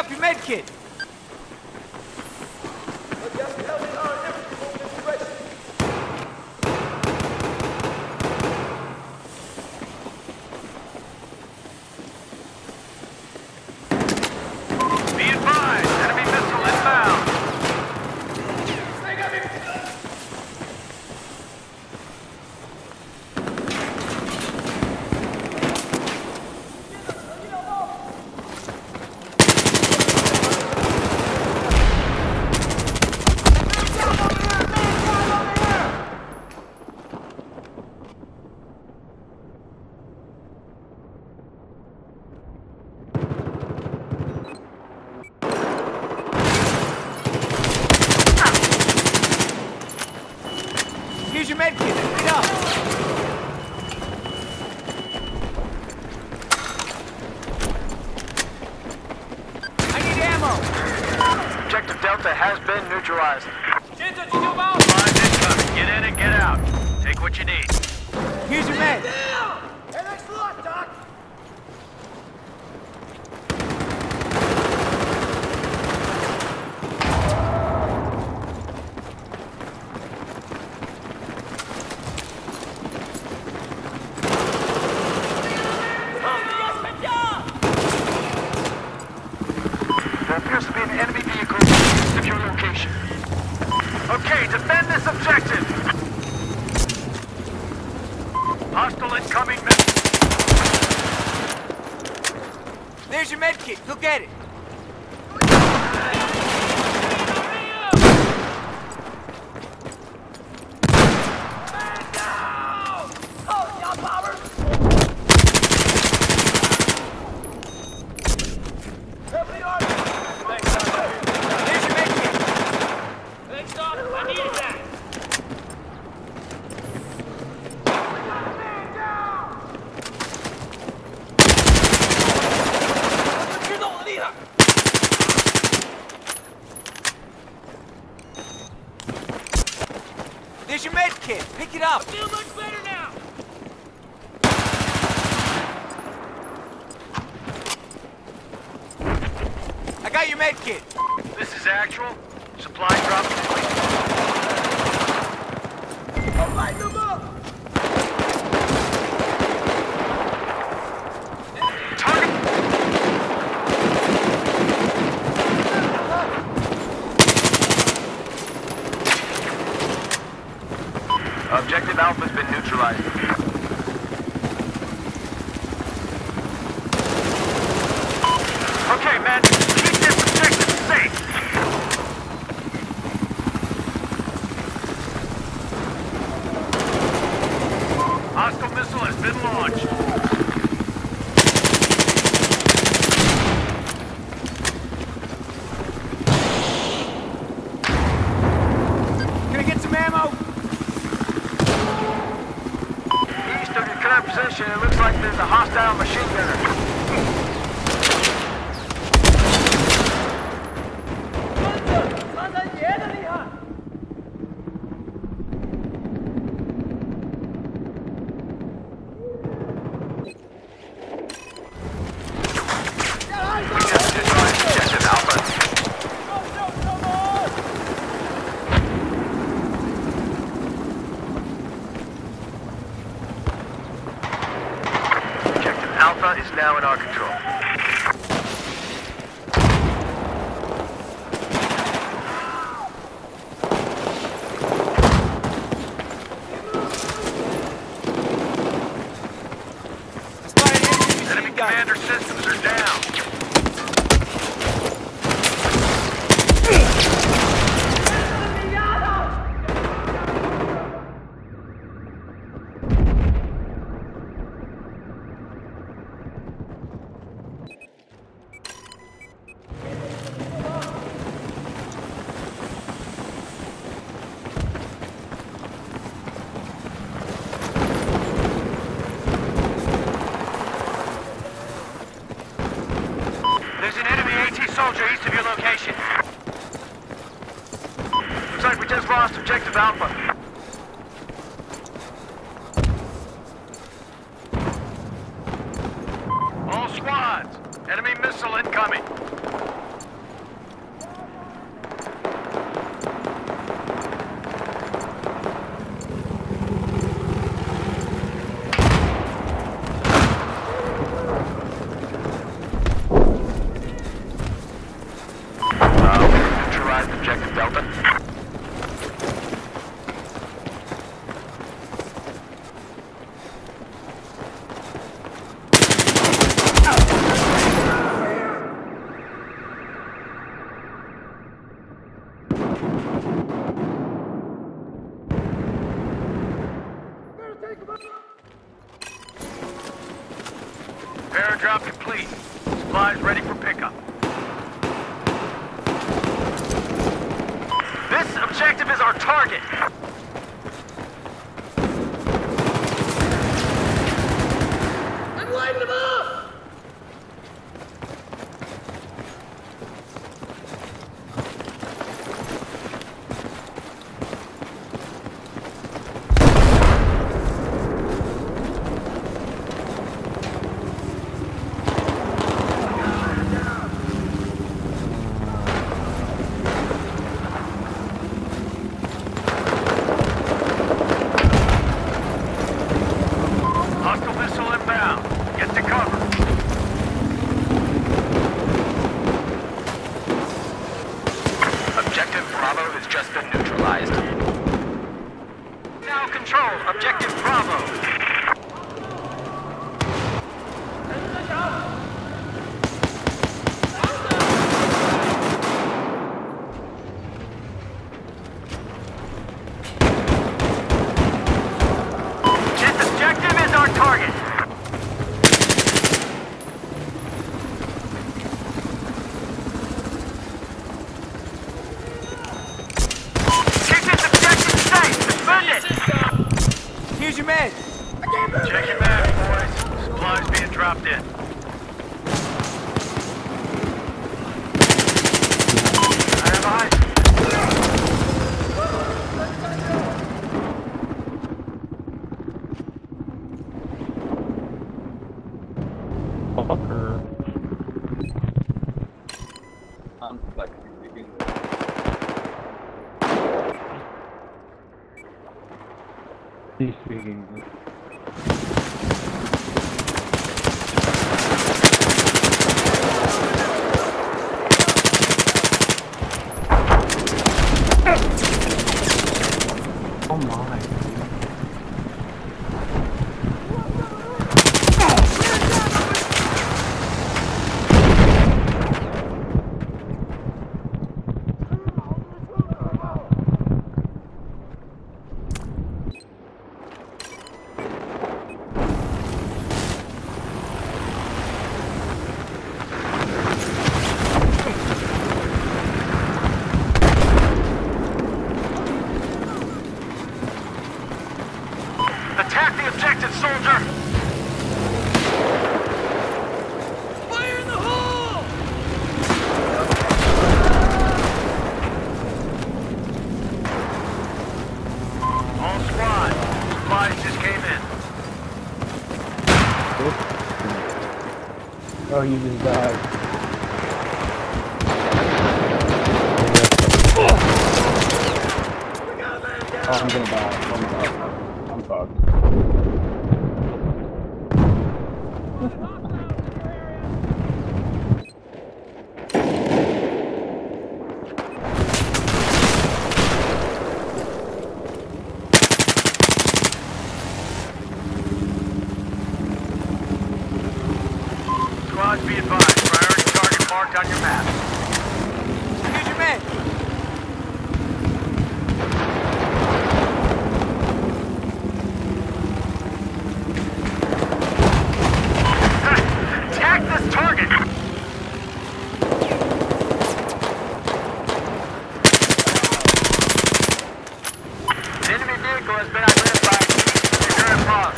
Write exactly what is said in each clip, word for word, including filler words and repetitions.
up your med kit. Be advised, enemy missile inbound. Here's your med kit. Pick it up. I need ammo. Objective Delta has been neutralized. Lines incoming. Get in and get out. Take what you need. Here's your med. There appears to be an enemy vehicle east of your location. Okay, defend this objective. Hostile incoming missile. There's your med kit. Go get it. There's your med kit. Pick it up. I feel much better now. I got your med kit. This is actual. Supply drop complete. I'll light them up. Target. Objective Alpha's been neutralized. Okay, men, keep this objective safe. Hostile missile has been launched. Can I get some ammo? East of your current position, it looks like there's a hostile machine gunner. Objective Alpha. Objective Alpha is now in our control. I spotted enemy Enemy machine gun. commander systems are down. There's an enemy AT soldier east of your location. Looks like we just lost objective Alpha. All squads, enemy missile incoming. Airdrop complete. Supplies ready for pickup. This objective is our target. I'm lighting them up! Objective Bravo. This objective is our target. Keep this objective safe. Defend it. Here's your med. Check your bag, boys. Supplies being dropped in. Stand by. Fucker. I'm like speaking. He's speaking. Oh my. Attack the objective, soldier! Fire in the hole! All squad, supplies just came in. Oh, you just died. Oh, I'm gonna die. I'm fucked. I'm fucked. Squad, be advised. Priority target marked on your map. Here's your med. Attack this target! An enemy vehicle has been identified. Secure and pause.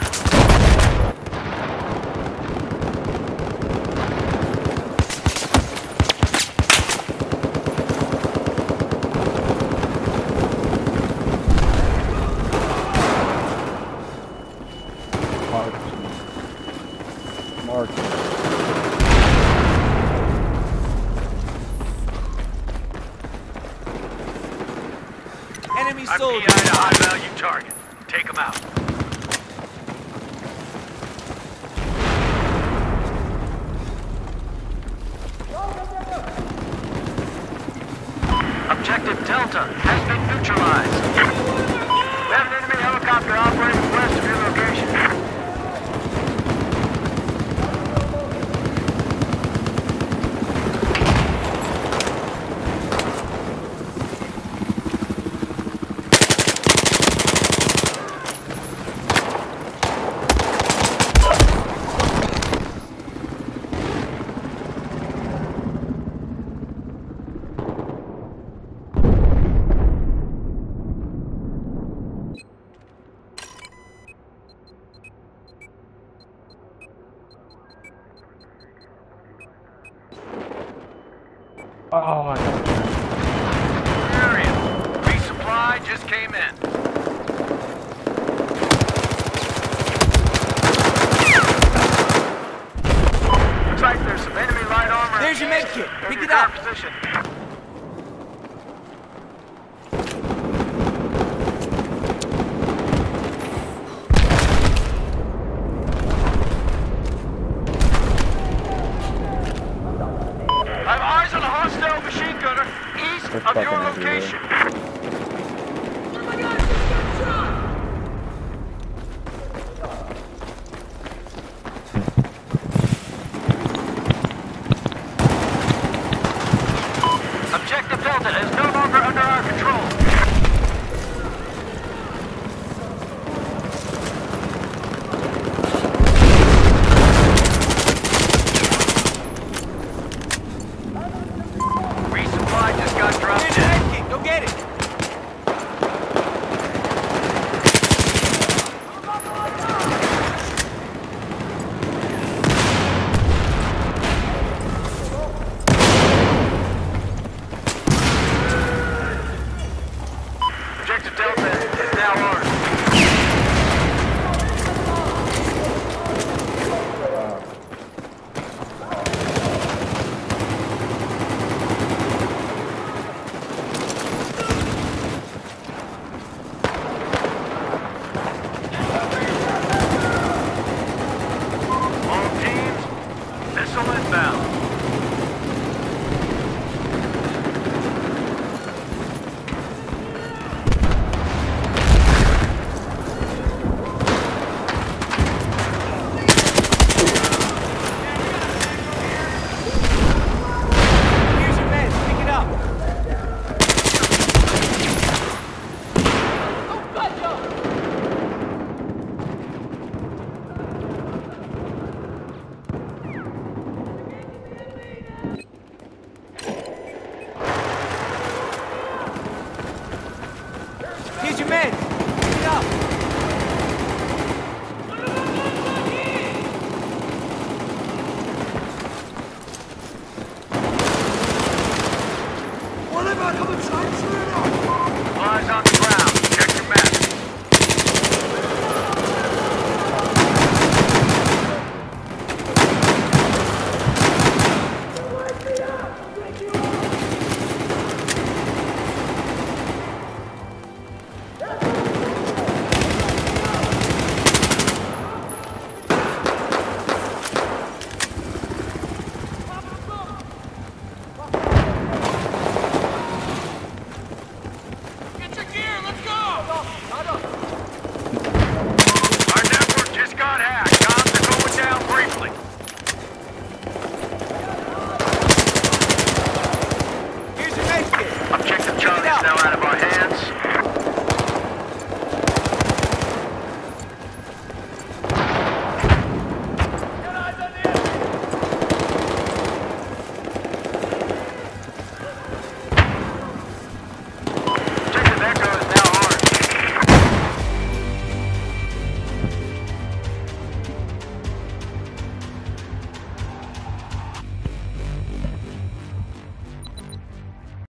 Mark. Mark. Enemy I'm P soldier. I to high-value target. Take them out. Objective Delta has been neutralized. We have an enemy helicopter operating west of your location. Oh, I got Area. Resupply just came in. Looks like there's some enemy light armor. There's your med kit. in Pick your it up. current position. I have eyes on a hostile machine gunner east They're of your fucking everywhere. location. Oh my God, just got shot! Objective Delta is no longer under our control. Resupply just got dropped Here's in. your med kit. Go get it. Objective Delta is now ours. All teams, missile inbound. Here's your meds. Pick it up. Oh, God, yo! Here's your meds. Pick it up. Supplies on the ground. Check your map. Get your gear. Let's go.